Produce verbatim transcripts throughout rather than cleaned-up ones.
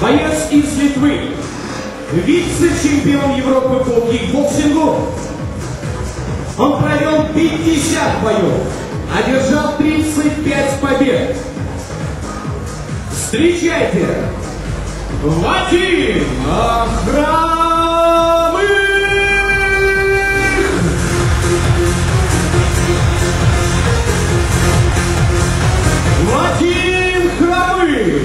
Боец из Литвы, вице-чемпион Европы по кикбоксингу. Он провел пятьдесят боев, одержал тридцать пять побед. Встречайте, Вадим Хромых! Вадим Хромых!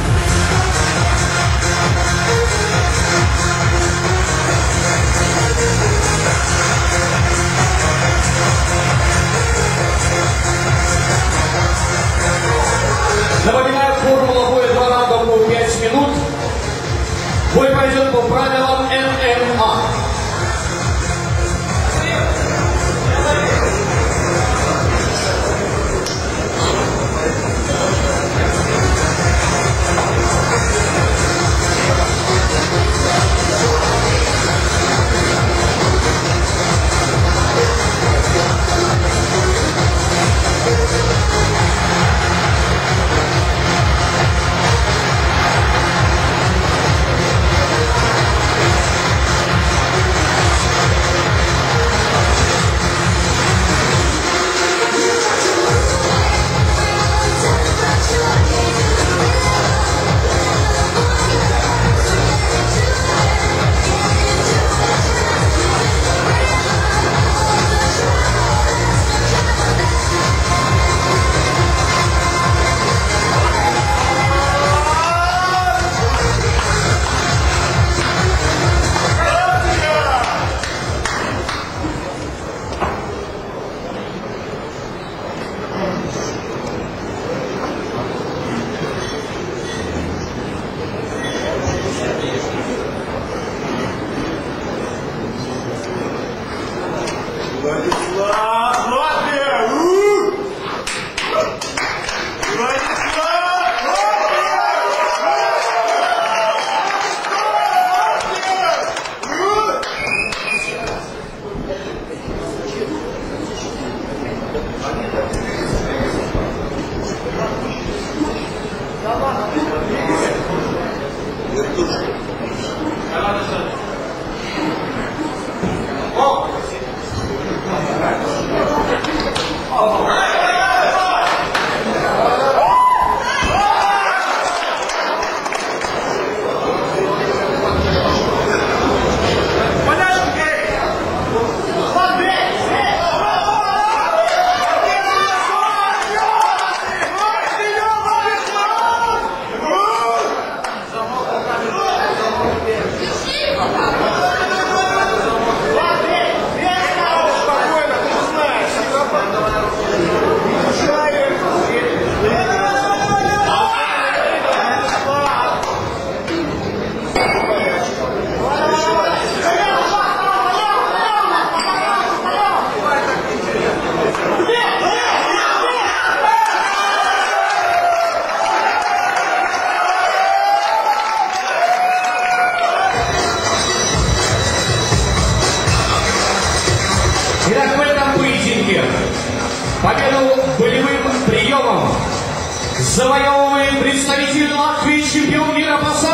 Напоминаю, формула боя два раунда по пять минут. Бой пройдет по правилам эм эм а. Итак, в этом поединке победу болевым приемом завоевывает представитель Латвии, чемпион мира по